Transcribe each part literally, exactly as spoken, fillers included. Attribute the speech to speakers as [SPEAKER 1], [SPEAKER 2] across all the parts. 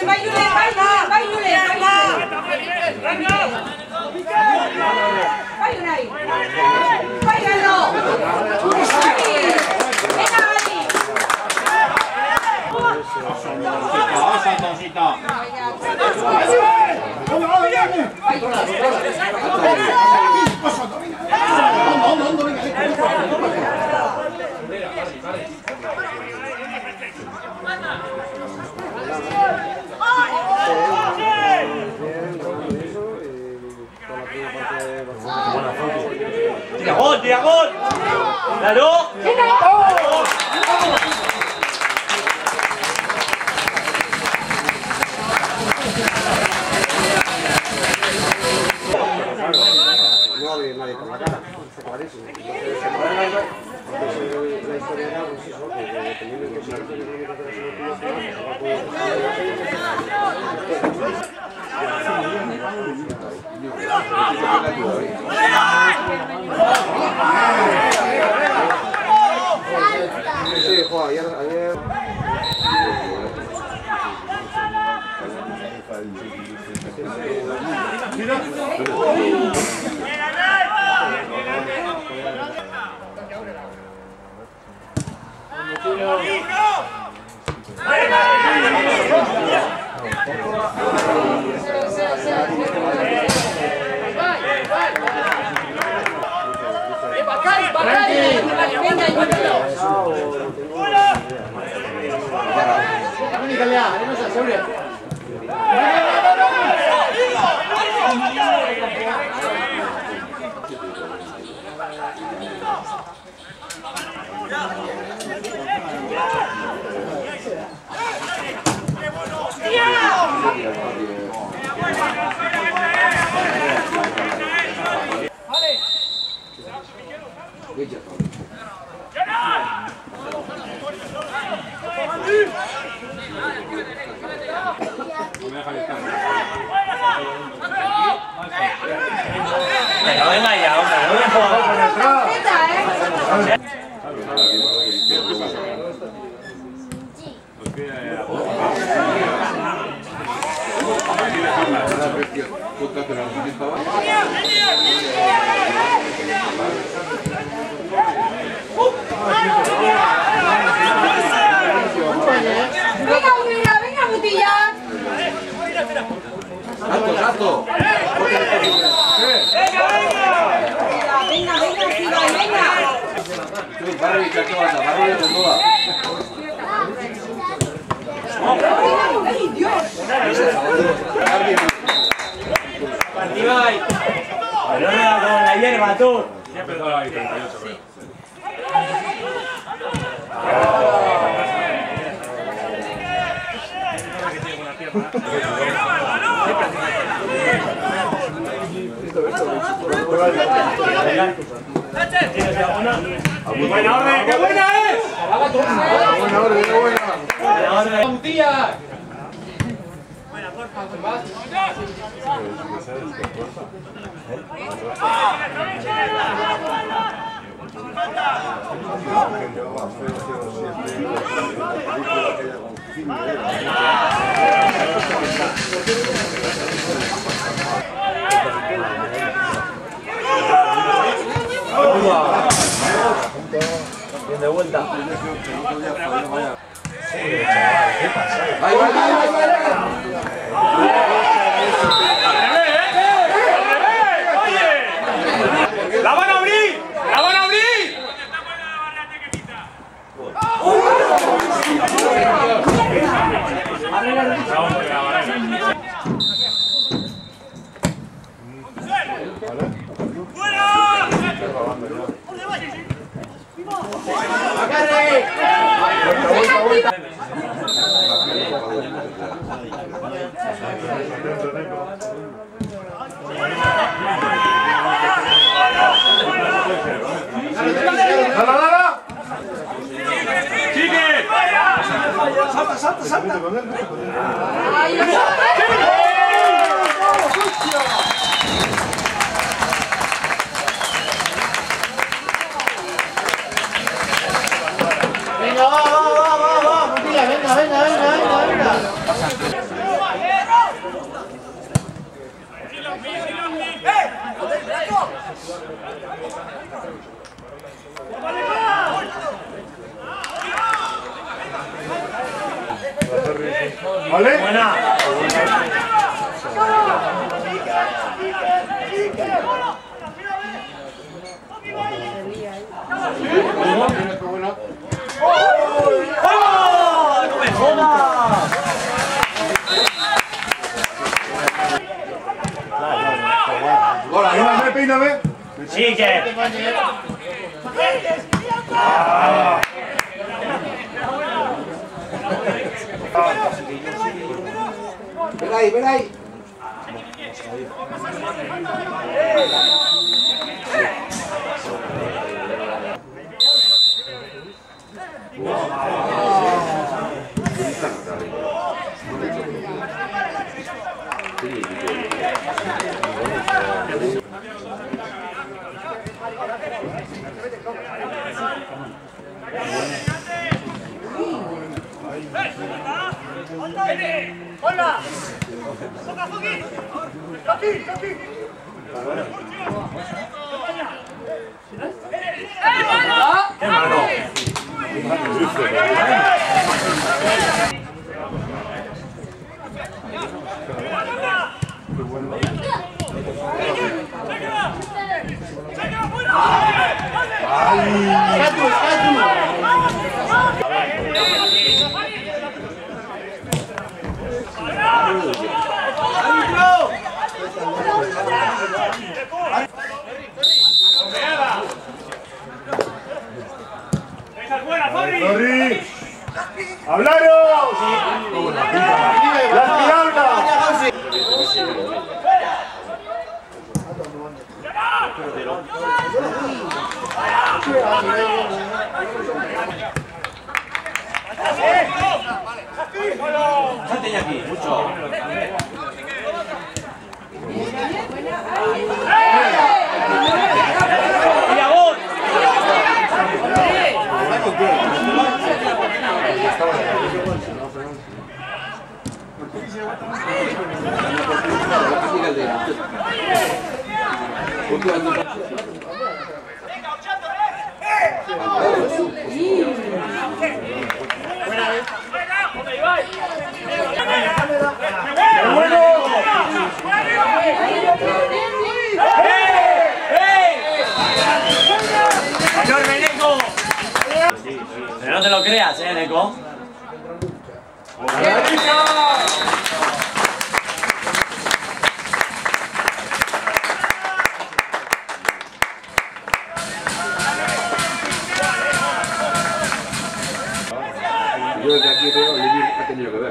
[SPEAKER 1] Tira gol, tira gol. Claro.
[SPEAKER 2] No había nadie con la cara, está clarísimo. Entonces, se mueve algo, porque la historia era, pues eso, que dependiendo de qué situación económica de la selección nacional, se va a poder... Sí, jo, ayer... ayer...
[SPEAKER 1] Venga, venga ya, hombre, no me jodas.
[SPEAKER 3] Venga, Mutilla, venga, Mutilla.
[SPEAKER 2] ¡Salto, salto!
[SPEAKER 3] Venga, venga, tira, venga.
[SPEAKER 2] Barri, ¿qué pasa? Barri de moda.
[SPEAKER 3] ¡Ay, Dios!
[SPEAKER 1] Arriba ahí. Pero no con la hierba, tú.
[SPEAKER 4] Siempre da la treinta y ocho, creo. ¡Buena orden! ¡Qué buena es!
[SPEAKER 2] ¡Buena orden, qué buena!
[SPEAKER 1] ¡Buena orden!
[SPEAKER 4] ¡Mutillas!
[SPEAKER 1] Bien de vuelta.
[SPEAKER 2] ¡Ahí va, ahí va, ahí
[SPEAKER 4] ¡La van a abrir! ¡La van a abrir!
[SPEAKER 2] ¡Salta, salta, salta!
[SPEAKER 5] Venga, va, va, va, va, va, Mutilla, venga, venga, venga, venga, venga.
[SPEAKER 4] ¿Vale?
[SPEAKER 1] Buena. ¡Oh! ¡No me jodas!
[SPEAKER 4] Hola, peíname, peíname.
[SPEAKER 1] Sí, que.
[SPEAKER 4] Ah.
[SPEAKER 2] Ven ahí, ven ahí.
[SPEAKER 5] ¡Hola! ¡Toca, Joaquín! ¡Joaquín, Joaquín!
[SPEAKER 1] ¡Qué malo!
[SPEAKER 4] ¡Sorry! ¡Hablaros! ¡Las miraldas!
[SPEAKER 1] Salte ya aquí, mucho. ¡Mira vos! ¡Enorme, Neko! Pero no te lo creas, ¿eh, Neko?
[SPEAKER 2] Yo desde aquí veo que Lili ha tenido que ver.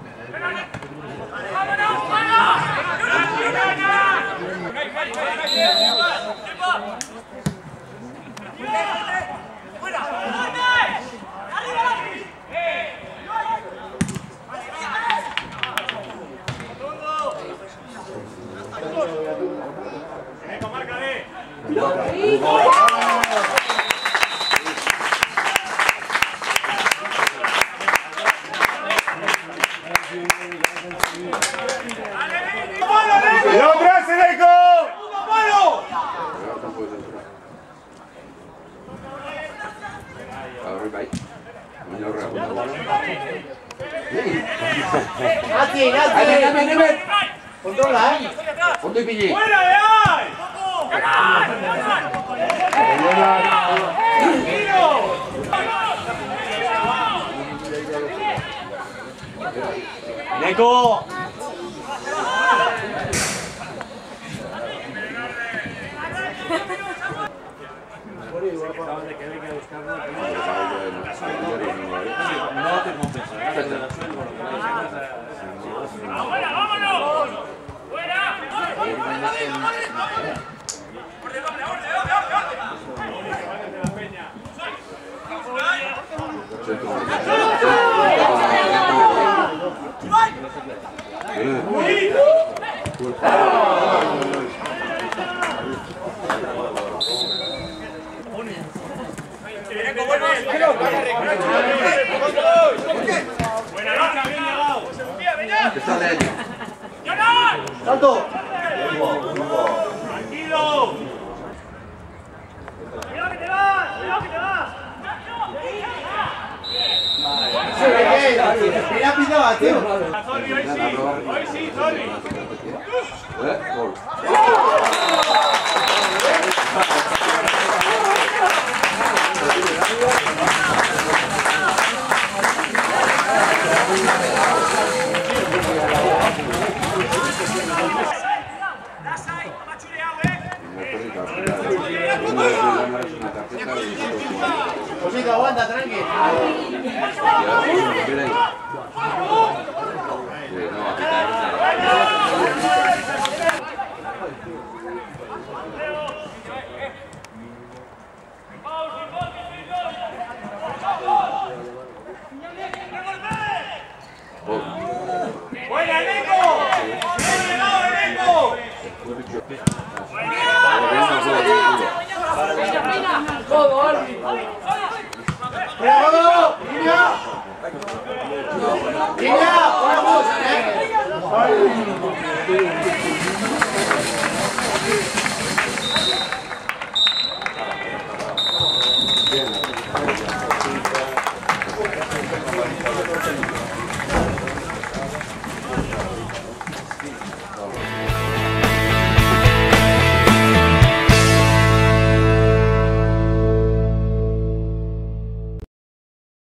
[SPEAKER 4] ¡Cuidado atrás, Eneco!
[SPEAKER 2] ¡Nati, Nati! ¡Controla, eh! ¡Fondo y pillín!
[SPEAKER 4] ¡Fuera de ahí!
[SPEAKER 1] ¡Neko! No te compensa.
[SPEAKER 5] ¡Vámonos! ¡Fuera! ¡Buena noche, bien llegado!
[SPEAKER 2] Está de
[SPEAKER 5] ¡Salto!
[SPEAKER 4] ¡Tranquilo!
[SPEAKER 1] Josito, aguanta, tranqui.